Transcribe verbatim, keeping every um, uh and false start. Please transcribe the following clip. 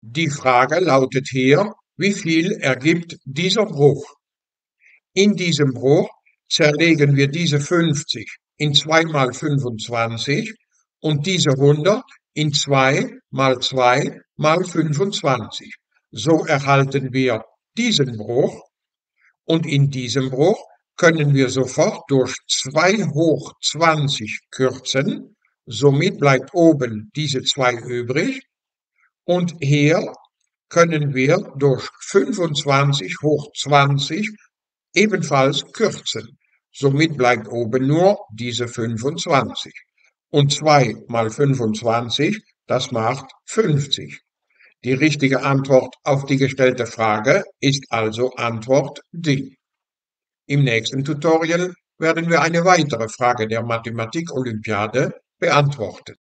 Die Frage lautet hier: Wie viel ergibt dieser Bruch? In diesem Bruch zerlegen wir diese fünfzig in zwei mal fünfundzwanzig und diese hundert in zwei mal zwei mal fünfundzwanzig. So erhalten wir diesen Bruch, und in diesem Bruch können wir sofort durch zwei hoch zwanzig kürzen, somit bleibt oben diese zwei übrig, und hier können wir durch fünfundzwanzig hoch zwanzig ebenfalls kürzen. Somit bleibt oben nur diese fünfundzwanzig. Und zwei mal fünfundzwanzig, das macht fünfzig. Die richtige Antwort auf die gestellte Frage ist also Antwort D. Im nächsten Tutorial werden wir eine weitere Frage der Mathematik-Olympiade beantworten.